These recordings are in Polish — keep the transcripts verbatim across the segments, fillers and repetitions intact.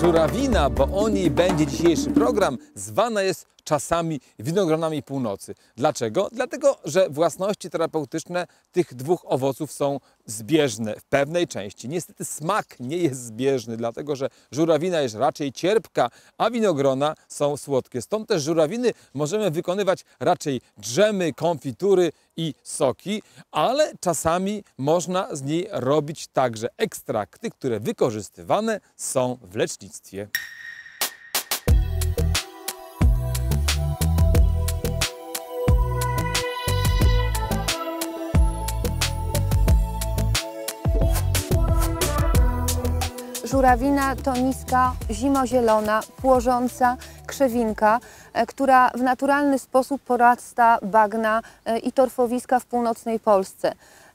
Żurawina, bo o niej będzie dzisiejszy program, zwana jest czasami winogronami północy. Dlaczego? Dlatego, że własności terapeutyczne tych dwóch owoców są zbieżne w pewnej części. Niestety smak nie jest zbieżny, dlatego że żurawina jest raczej cierpka, a winogrona są słodkie. Stąd też żurawiny możemy wykonywać raczej dżemy, konfitury i soki, ale czasami można z niej robić także ekstrakty, które wykorzystywane są w lecznictwie. Żurawina to niska, zimozielona, płożąca krzewinka, która w naturalny sposób porasta bagna i torfowiska w północnej Polsce.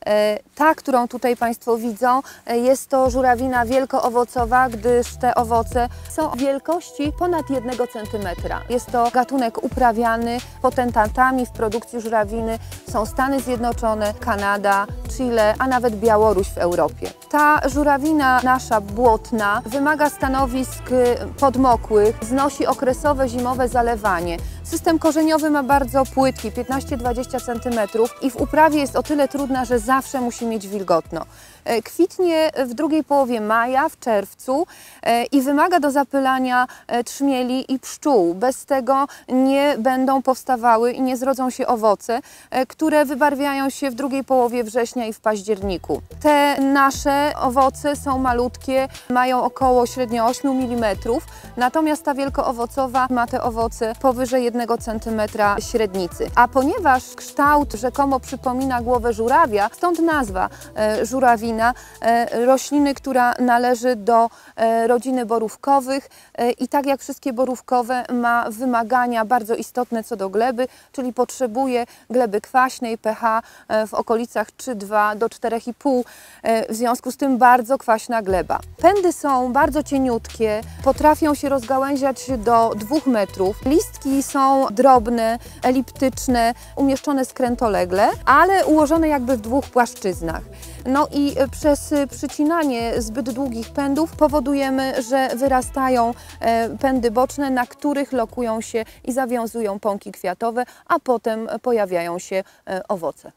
Ta, którą tutaj Państwo widzą, jest to żurawina wielkoowocowa, gdyż te owoce są wielkości ponad jednego centymetra. Jest to gatunek uprawiany. Potentatami w produkcji żurawiny są Stany Zjednoczone, Kanada, Chile, a nawet Białoruś w Europie. Ta żurawina nasza błotna wymaga stanowisk podmokłych, znosi okresowe zimowe zalewanie. System korzeniowy ma bardzo płytki, piętnaście do dwudziestu centymetrów i w uprawie jest o tyle trudna, że zawsze musi mieć wilgotno. Kwitnie w drugiej połowie maja, w czerwcu i wymaga do zapylania trzmieli i pszczół. Bez tego nie będą powstawały i nie zrodzą się owoce, które wybarwiają się w drugiej połowie września i w październiku. Te nasze owoce są malutkie, mają około średnio ośmiu milimetrów, natomiast ta wielkoowocowa ma te owoce powyżej jednego centymetra średnicy. A ponieważ kształt rzekomo przypomina głowę żurawia, stąd nazwa e, żurawina, e, rośliny, która należy do e, rodziny borówkowych e, i tak jak wszystkie borówkowe ma wymagania bardzo istotne co do gleby, czyli potrzebuje gleby kwaśnej, pH e, w okolicach trzy przecinek dwa do czterech i pół, e, w związku z tym bardzo kwaśna gleba. Pędy są bardzo cieniutkie, potrafią się rozgałęziać do dwóch metrów. Listki są drobne, eliptyczne, umieszczone skrętolegle, ale ułożone jakby w dwóch płaszczyznach. No i przez przycinanie zbyt długich pędów powodujemy, że wyrastają pędy boczne, na których lokują się i zawiązują pąki kwiatowe, a potem pojawiają się owoce.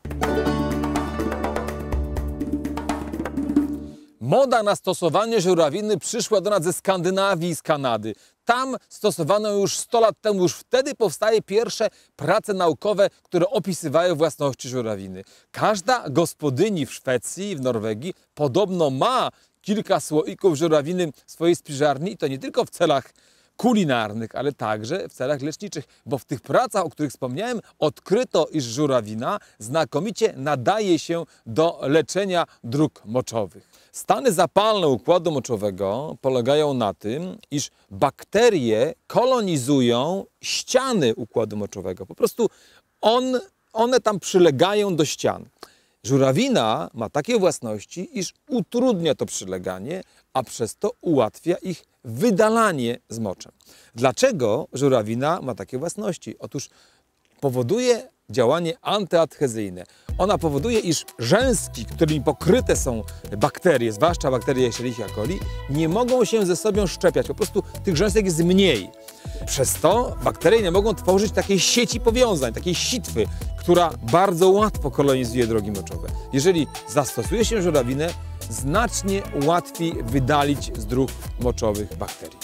Moda na stosowanie żurawiny przyszła do nas ze Skandynawii i z Kanady. Tam stosowano już sto lat temu, już wtedy powstały pierwsze prace naukowe, które opisywały własności żurawiny. Każda gospodyni w Szwecji i w Norwegii podobno ma kilka słoików żurawiny w swojej spiżarni i to nie tylko w celach kulinarnych, ale także w celach leczniczych, bo w tych pracach, o których wspomniałem, odkryto, iż żurawina znakomicie nadaje się do leczenia dróg moczowych. Stany zapalne układu moczowego polegają na tym, iż bakterie kolonizują ściany układu moczowego. Po prostu on, one tam przylegają do ścian. Żurawina ma takie własności, iż utrudnia to przyleganie, a przez to ułatwia ich wydalanie z moczem. Dlaczego żurawina ma takie własności? Otóż powoduje działanie antyadhezyjne. Ona powoduje, iż rzęski, którymi pokryte są bakterie, zwłaszcza bakterie Escherichia coli, nie mogą się ze sobą szczepiać. Po prostu tych rzęsek jest mniej. Przez to bakterie nie mogą tworzyć takiej sieci powiązań, takiej sitwy, która bardzo łatwo kolonizuje drogi moczowe. Jeżeli zastosuje się żurawinę, znacznie łatwiej wydalić z dróg moczowych bakterii.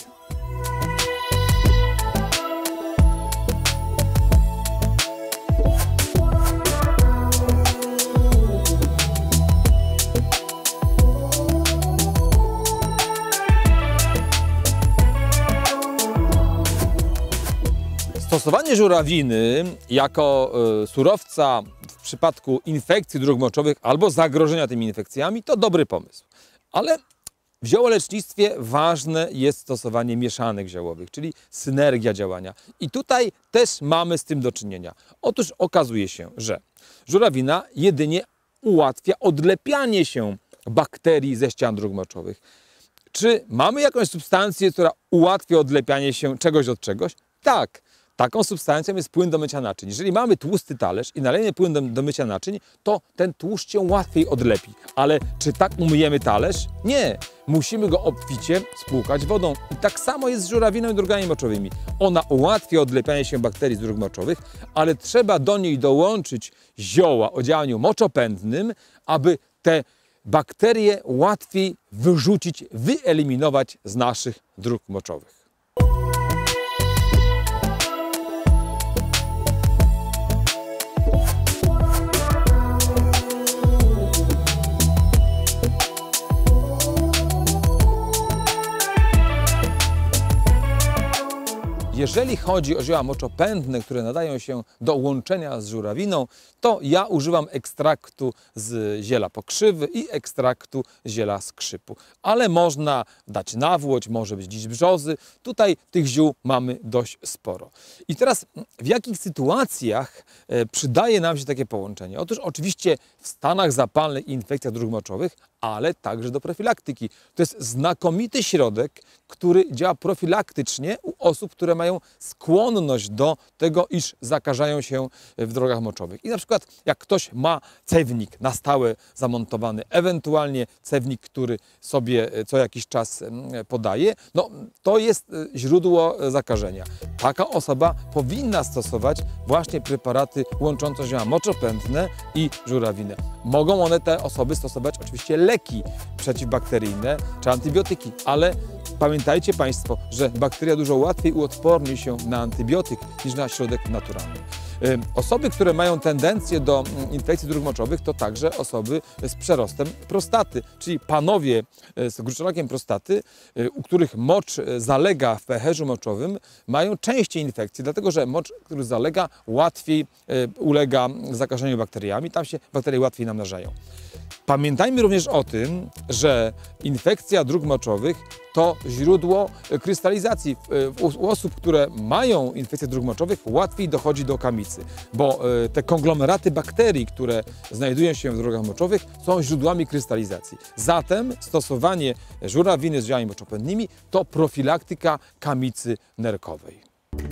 Stosowanie żurawiny jako y, surowca w przypadku infekcji dróg moczowych albo zagrożenia tymi infekcjami to dobry pomysł. Ale w ziołolecznictwie ważne jest stosowanie mieszanek ziołowych, czyli synergia działania. I tutaj też mamy z tym do czynienia. Otóż okazuje się, że żurawina jedynie ułatwia odlepianie się bakterii ze ścian dróg moczowych. Czy mamy jakąś substancję, która ułatwia odlepianie się czegoś od czegoś? Tak. Taką substancją jest płyn do mycia naczyń. Jeżeli mamy tłusty talerz i nalejemy płyn do, do mycia naczyń, to ten tłuszcz się łatwiej odlepi. Ale czy tak umyjemy talerz? Nie. musimy go obficie spłukać wodą. I tak samo jest z żurawiną i drogami moczowymi. Ona ułatwia odlepianie się bakterii z dróg moczowych, ale trzeba do niej dołączyć zioła o działaniu moczopędnym, aby te bakterie łatwiej wyrzucić, wyeliminować z naszych dróg moczowych. Jeżeli chodzi o zioła moczopędne, które nadają się do łączenia z żurawiną, to ja używam ekstraktu z ziela pokrzywy i ekstraktu z ziela skrzypu. Ale można dać nawłoć, może być dziś brzozy. Tutaj tych ziół mamy dość sporo. I teraz w jakich sytuacjach przydaje nam się takie połączenie? Otóż oczywiście w stanach zapalnych i infekcjach dróg moczowych, ale także do profilaktyki. To jest znakomity środek, który działa profilaktycznie u osób, które mają skłonność do tego, iż zakażają się w drogach moczowych. I na przykład jak ktoś ma cewnik na stałe zamontowany, ewentualnie cewnik, który sobie co jakiś czas podaje, no to jest źródło zakażenia. Taka osoba powinna stosować właśnie preparaty łączące zioła moczopędne i żurawinę. Mogą one, te osoby, stosować oczywiście leki przeciwbakteryjne czy antybiotyki, ale pamiętajcie Państwo, że bakteria dużo łatwiej uodporni się na antybiotyk niż na środek naturalny. Osoby, które mają tendencję do infekcji dróg moczowych, to także osoby z przerostem prostaty, czyli panowie z gruczołakiem prostaty, u których mocz zalega w pęcherzu moczowym, mają częściej infekcje, dlatego że mocz, który zalega, łatwiej ulega zakażeniu bakteriami, tam się bakterie łatwiej namnażają. Pamiętajmy również o tym, że infekcja dróg moczowych to źródło krystalizacji. U osób, które mają infekcję dróg moczowych, łatwiej dochodzi do kamicy, bo te konglomeraty bakterii, które znajdują się w drogach moczowych, są źródłami krystalizacji. Zatem stosowanie żurawiny z ziołami moczopędnymi to profilaktyka kamicy nerkowej.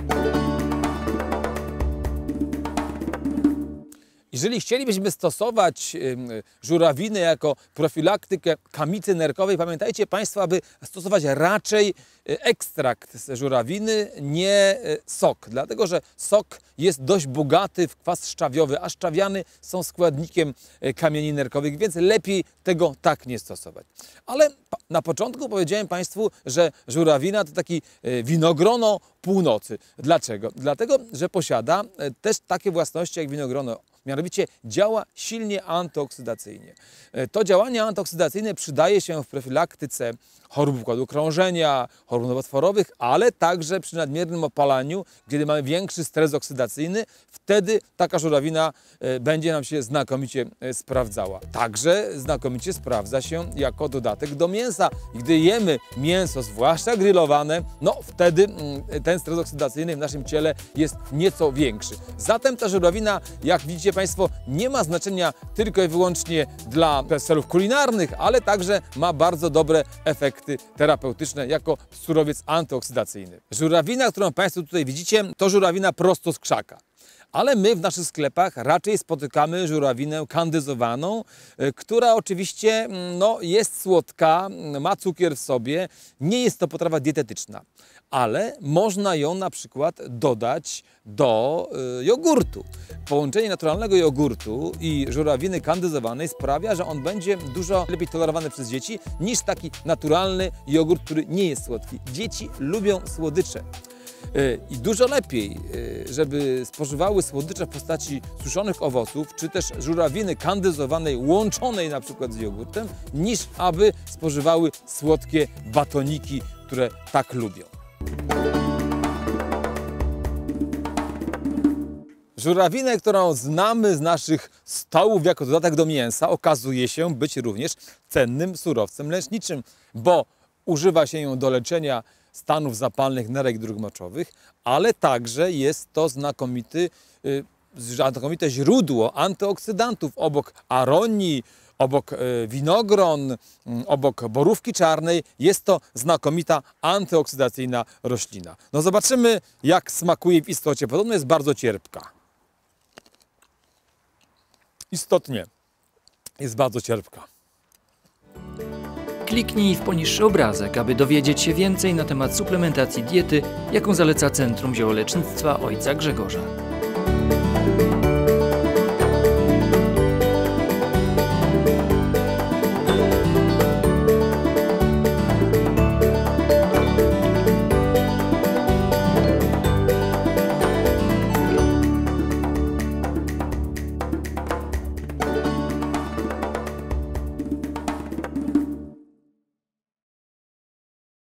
Jeżeli chcielibyśmy stosować żurawinę jako profilaktykę kamicy nerkowej, pamiętajcie Państwo, aby stosować raczej ekstrakt z żurawiny, nie sok. Dlatego, że sok jest dość bogaty w kwas szczawiowy, a szczawiany są składnikiem kamieni nerkowych, więc lepiej tego tak nie stosować. Ale na początku powiedziałem Państwu, że żurawina to taki winogrono północy. Dlaczego? Dlatego, że posiada też takie własności jak winogrono. Mianowicie działa silnie antyoksydacyjnie. To działanie antyoksydacyjne przydaje się w profilaktyce chorób układu krążenia, chorób nowotworowych, ale także przy nadmiernym opalaniu, kiedy mamy większy stres oksydacyjny, wtedy taka żurawina będzie nam się znakomicie sprawdzała. Także znakomicie sprawdza się jako dodatek do mięsa. I gdy jemy mięso, zwłaszcza grillowane, no wtedy ten stres oksydacyjny w naszym ciele jest nieco większy. Zatem ta żurawina, jak widzicie Państwo, nie ma znaczenia tylko i wyłącznie dla celów kulinarnych, ale także ma bardzo dobre efekty terapeutyczne jako surowiec antyoksydacyjny. Żurawina, którą Państwo tutaj widzicie, to żurawina prosto z krzaka. Ale my w naszych sklepach raczej spotykamy żurawinę kandyzowaną, która oczywiście no, jest słodka, ma cukier w sobie, nie jest to potrawa dietetyczna, ale można ją na przykład dodać do y, jogurtu. Połączenie naturalnego jogurtu i żurawiny kandyzowanej sprawia, że on będzie dużo lepiej tolerowany przez dzieci niż taki naturalny jogurt, który nie jest słodki. Dzieci lubią słodycze. I dużo lepiej, żeby spożywały słodycze w postaci suszonych owoców, czy też żurawiny kandyzowanej, łączonej na przykład z jogurtem, niż aby spożywały słodkie batoniki, które tak lubią. Żurawinę, którą znamy z naszych stołów jako dodatek do mięsa, okazuje się być również cennym surowcem leczniczym, bo używa się ją do leczenia stanów zapalnych nerek dróg moczowych, ale także jest to znakomity, y, znakomite źródło antyoksydantów obok aronii, obok y, winogron, y, obok borówki czarnej. Jest to znakomita antyoksydacyjna roślina. No zobaczymy, jak smakuje w istocie. Podobno jest bardzo cierpka. Istotnie jest bardzo cierpka. Kliknij w poniższy obrazek, aby dowiedzieć się więcej na temat suplementacji diety, jaką zaleca Centrum Ziołolecznictwa Ojca Grzegorza.